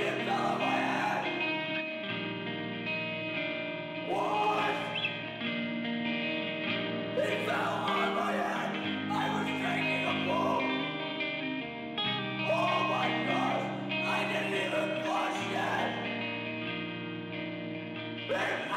fucking fell on my head! What? He fell on my head! I was drinking a pool! Oh my god! I didn't even blush yet!